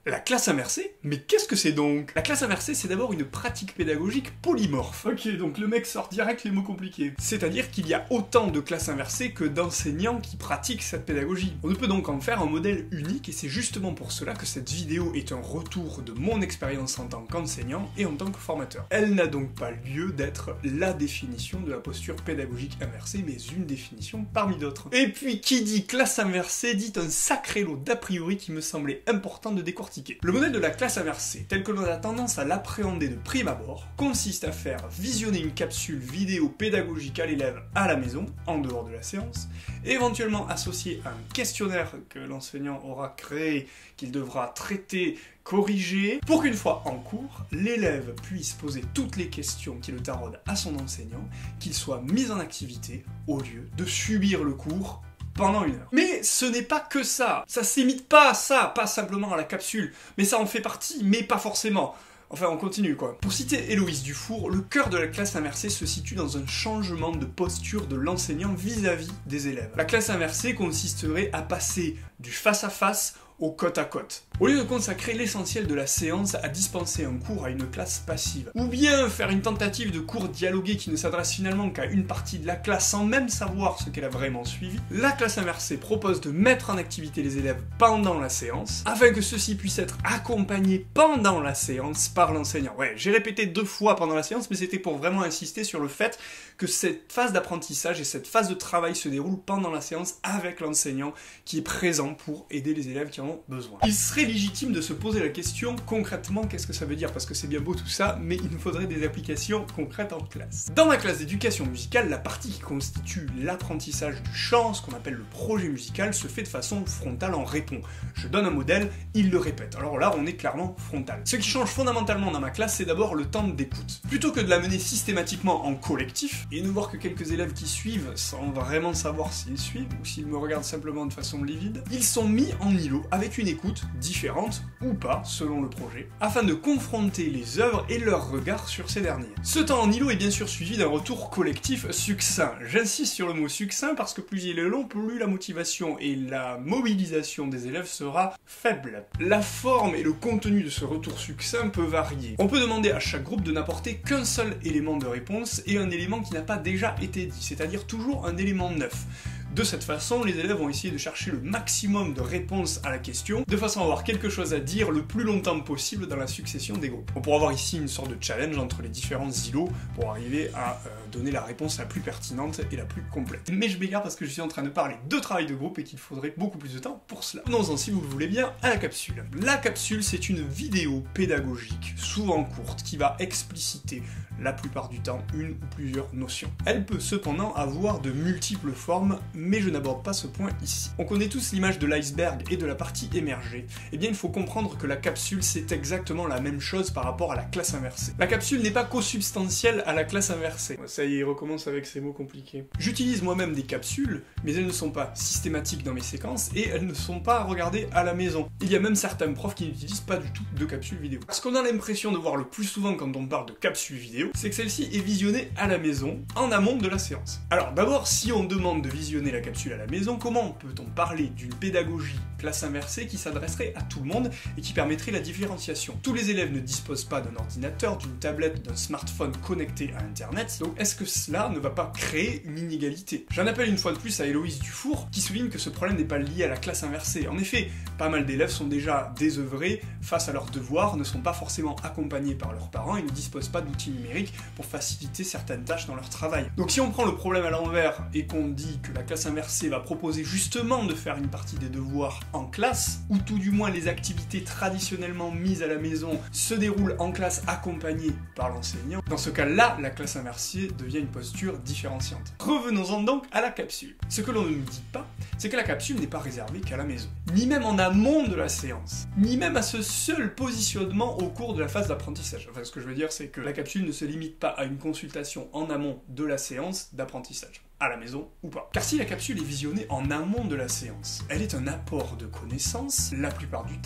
La classe inversée? Mais qu'est-ce que c'est donc? La classe inversée, c'est d'abord une pratique pédagogique polymorphe. Ok, donc le mec sort direct les mots compliqués. C'est-à-dire qu'il y a autant de classes inversées que d'enseignants qui pratiquent cette pédagogie. On ne peut donc en faire un modèle unique, et c'est justement pour cela que cette vidéo est un retour de mon expérience en tant qu'enseignant et en tant que formateur. Elle n'a donc pas lieu d'être la définition de la posture pédagogique inversée, mais une définition parmi d'autres. Et puis, qui dit classe inversée dit un sacré lot d'a priori qui me semblait important de décortiquer. Le modèle de la classe inversée, tel que l'on a tendance à l'appréhender de prime abord, consiste à faire visionner une capsule vidéo pédagogique à l'élève à la maison, en dehors de la séance, et éventuellement associé à un questionnaire que l'enseignant aura créé, qu'il devra traiter, corriger, pour qu'une fois en cours, l'élève puisse poser toutes les questions qui le taraudent à son enseignant, qu'il soit mis en activité, au lieu de subir le cours pendant 1 heure. Mais ce n'est pas que ça. Ça se limite pas à ça, pas simplement à la capsule. Mais ça en fait partie, mais pas forcément. Enfin, on continue quoi. Pour citer Héloïse Dufour, le cœur de la classe inversée se situe dans un changement de posture de l'enseignant vis-à-vis des élèves. La classe inversée consisterait à passer du face-à-face au côte-à-côte. Au lieu de consacrer l'essentiel de la séance à dispenser un cours à une classe passive, ou bien faire une tentative de cours dialogué qui ne s'adresse finalement qu'à une partie de la classe sans même savoir ce qu'elle a vraiment suivi, la classe inversée propose de mettre en activité les élèves pendant la séance, afin que ceux-ci puissent être accompagnés pendant la séance par l'enseignant. Ouais, j'ai répété 2 fois pendant la séance, mais c'était pour vraiment insister sur le fait que cette phase d'apprentissage et cette phase de travail se déroule pendant la séance avec l'enseignant qui est présent pour aider les élèves qui en ont besoin. Il serait légitime de se poser la question, concrètement, qu'est-ce que ça veut dire? Parce que c'est bien beau tout ça, mais il nous faudrait des applications concrètes en classe. Dans ma classe d'éducation musicale, la partie qui constitue l'apprentissage du chant, ce qu'on appelle le projet musical, se fait de façon frontale en répond. Je donne un modèle, il le répète. Alors là, on est clairement frontal. Ce qui change fondamentalement dans ma classe, c'est d'abord le temps d'écoute. Plutôt que de la mener systématiquement en collectif, et ne voir que quelques élèves qui suivent sans vraiment savoir s'ils suivent ou s'ils me regardent simplement de façon livide, ils sont mis en îlot avec une écoute différente ou pas selon le projet, afin de confronter les œuvres et leur regard sur ces derniers. Ce temps en îlot est bien sûr suivi d'un retour collectif succinct. J'insiste sur le mot succinct parce que plus il est long, plus la motivation et la mobilisation des élèves sera faible. La forme et le contenu de ce retour succinct peut varier. On peut demander à chaque groupe de n'apporter qu'un seul élément de réponse et un élément qui n'a pas déjà été dit, c'est-à-dire toujours un élément neuf. De cette façon, les élèves vont essayer de chercher le maximum de réponses à la question, de façon à avoir quelque chose à dire le plus longtemps possible dans la succession des groupes. On pourra avoir ici une sorte de challenge entre les différents îlots pour arriver à donner la réponse la plus pertinente et la plus complète. Mais je m'égare parce que je suis en train de parler de travail de groupe et qu'il faudrait beaucoup plus de temps pour cela. Venons-en, si vous le voulez bien, à la capsule. La capsule, c'est une vidéo pédagogique, souvent courte, qui va expliciter la plupart du temps une ou plusieurs notions. Elle peut cependant avoir de multiples formes, mais je n'aborde pas ce point ici. On connaît tous l'image de l'iceberg et de la partie émergée. Eh bien, il faut comprendre que la capsule, c'est exactement la même chose par rapport à la classe inversée. La capsule n'est pas co-substantielle à la classe inversée. Ça y est, il recommence avec ces mots compliqués. J'utilise moi-même des capsules, mais elles ne sont pas systématiques dans mes séquences et elles ne sont pas à regarder à la maison. Il y a même certains profs qui n'utilisent pas du tout de capsules vidéo. Ce qu'on a l'impression de voir le plus souvent quand on parle de capsule vidéo, c'est que celle-ci est visionnée à la maison, en amont de la séance. Alors d'abord, si on demande de visionner la capsule à la maison, comment peut-on parler d'une pédagogie classe inversée qui s'adresserait à tout le monde et qui permettrait la différenciation? Tous les élèves ne disposent pas d'un ordinateur, d'une tablette, d'un smartphone connecté à internet, donc est-ce que cela ne va pas créer une inégalité? J'en appelle une fois de plus à Héloïse Dufour, qui souligne que ce problème n'est pas lié à la classe inversée. En effet, pas mal d'élèves sont déjà désœuvrés face à leurs devoirs, ne sont pas forcément accompagnés par leurs parents et ne disposent pas d'outils numériques pour faciliter certaines tâches dans leur travail. Donc si on prend le problème à l'envers et qu'on dit que la classe inversée va proposer justement de faire une partie des devoirs en classe, ou tout du moins les activités traditionnellement mises à la maison se déroulent en classe accompagnées par l'enseignant, dans ce cas-là, la classe inversée devient une posture différenciante. Revenons-en donc à la capsule. Ce que l'on ne nous dit pas, c'est que la capsule n'est pas réservée qu'à la maison, ni même en amont de la séance, ni même à ce seul positionnement au cours de la phase d'apprentissage. Enfin, ce que je veux dire, c'est que la capsule ne se limite pas à une consultation en amont de la séance d'apprentissage, à la maison ou pas. Car si la capsule est visionnée en amont de la séance, elle est un apport de connaissances, la plupart du temps,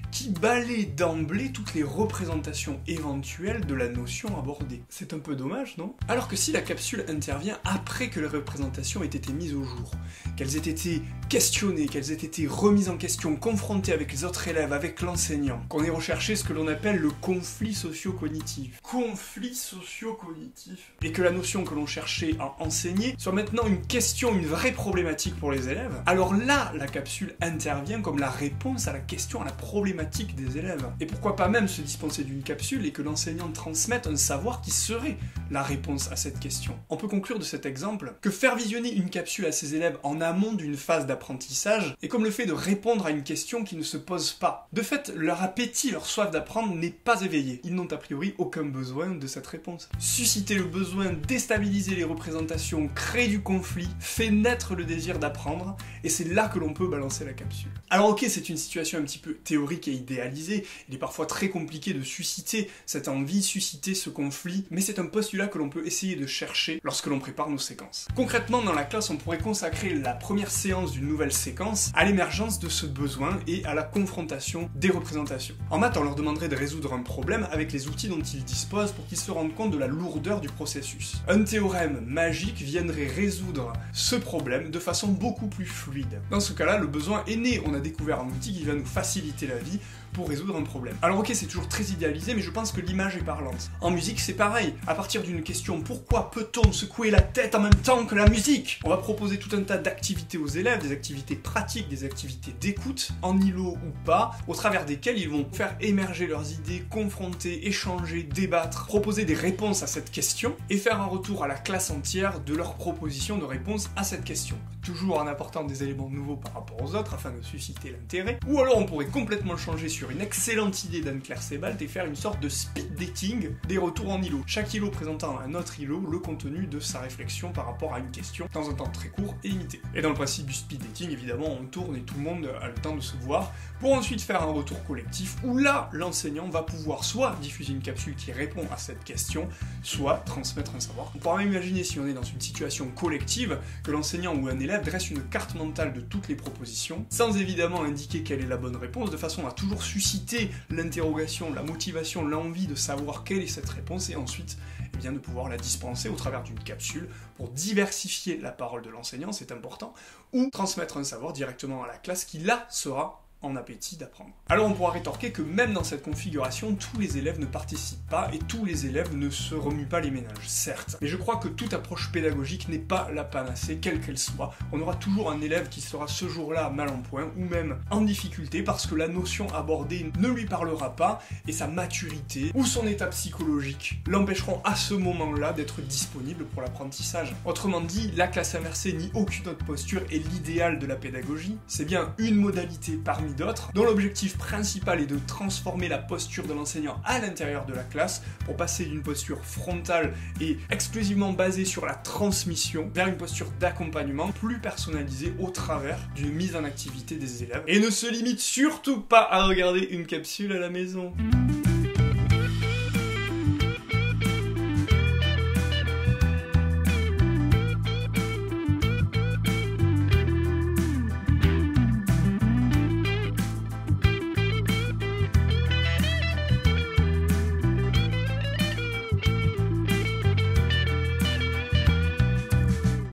qui balaie d'emblée toutes les représentations éventuelles de la notion abordée. C'est un peu dommage, non? Alors que si la capsule intervient après que les représentations aient été mises au jour, qu'elles aient été questionnées, qu'elles aient été remises en question, confrontées avec les autres élèves, avec l'enseignant, qu'on ait recherché ce que l'on appelle le conflit socio-cognitif. Conflit socio-cognitif. Et que la notion que l'on cherchait à enseigner soit maintenant une question, une vraie problématique pour les élèves, alors là, la capsule intervient comme la réponse à la question, à la problématique des élèves. Et pourquoi pas même se dispenser d'une capsule et que l'enseignant transmette un savoir qui serait la réponse à cette question. On peut conclure de cet exemple que faire visionner une capsule à ses élèves en amont d'une phase d'apprentissage est comme le fait de répondre à une question qui ne se pose pas. De fait, leur appétit, leur soif d'apprendre n'est pas éveillé. Ils n'ont a priori aucun besoin de cette réponse. Susciter le besoin, déstabiliser les représentations, créer du conflit, fait naître le désir d'apprendre, et c'est là que l'on peut balancer la capsule. Alors ok, c'est une situation un petit peu théorique et idéalisée, il est parfois très compliqué de susciter cette envie, susciter ce conflit, mais c'est un postulat que l'on peut essayer de chercher lorsque l'on prépare nos séquences. Concrètement, dans la classe, on pourrait consacrer la première séance d'une nouvelle séquence à l'émergence de ce besoin et à la confrontation des représentations. En maths, on leur demanderait de résoudre un problème avec les outils dont ils disposent pour qu'ils se rendent compte de la lourdeur du processus. Un théorème magique viendrait résoudre ce problème de façon beaucoup plus fluide. Dans ce cas-là, le besoin est né, on a découvert un outil qui va nous faciliter la vie pour résoudre un problème. Alors ok, c'est toujours très idéalisé, mais je pense que l'image est parlante. En musique, c'est pareil. À partir d'une question, pourquoi peut-on secouer la tête en même temps que la musique? On va proposer tout un tas d'activités aux élèves, des activités pratiques, des activités d'écoute, en îlot ou pas, au travers desquelles ils vont faire émerger leurs idées, confronter, échanger, débattre, proposer des réponses à cette question, et faire un retour à la classe entière de leurs propositions de réponse à cette question. Toujours en apportant des éléments nouveaux par rapport aux autres, afin de susciter l'intérêt. Ou alors on pourrait complètement changer sur une excellente idée d'Anne-Claire Sebald et faire une sorte de speed dating des retours en îlot. Chaque îlot présentant à un autre îlot le contenu de sa réflexion par rapport à une question dans un temps très court et limité. Et dans le principe du speed dating, évidemment, on tourne et tout le monde a le temps de se voir pour ensuite faire un retour collectif où là, l'enseignant va pouvoir soit diffuser une capsule qui répond à cette question, soit transmettre un savoir. On pourra même imaginer, si on est dans une situation collective, que l'enseignant ou un élève dresse une carte mentale de toutes les propositions, sans évidemment indiquer quelle est la bonne réponse, de façon à toujours susciter l'interrogation, la motivation, l'envie de savoir quelle est cette réponse, et ensuite eh bien, de pouvoir la dispenser au travers d'une capsule pour diversifier la parole de l'enseignant, c'est important, ou transmettre un savoir directement à la classe qui là sera en appétit d'apprendre. Alors on pourra rétorquer que même dans cette configuration, tous les élèves ne participent pas et tous les élèves ne se remuent pas les méninges, certes. Mais je crois que toute approche pédagogique n'est pas la panacée, quelle qu'elle soit. On aura toujours un élève qui sera ce jour-là mal en point ou même en difficulté parce que la notion abordée ne lui parlera pas et sa maturité ou son état psychologique l'empêcheront à ce moment-là d'être disponible pour l'apprentissage. Autrement dit, la classe inversée ni aucune autre posture est l'idéal de la pédagogie. C'est bien une modalité parmi d'autres, dont l'objectif principal est de transformer la posture de l'enseignant à l'intérieur de la classe pour passer d'une posture frontale et exclusivement basée sur la transmission vers une posture d'accompagnement plus personnalisée au travers d'une mise en activité des élèves. Et ne se limite surtout pas à regarder une capsule à la maison.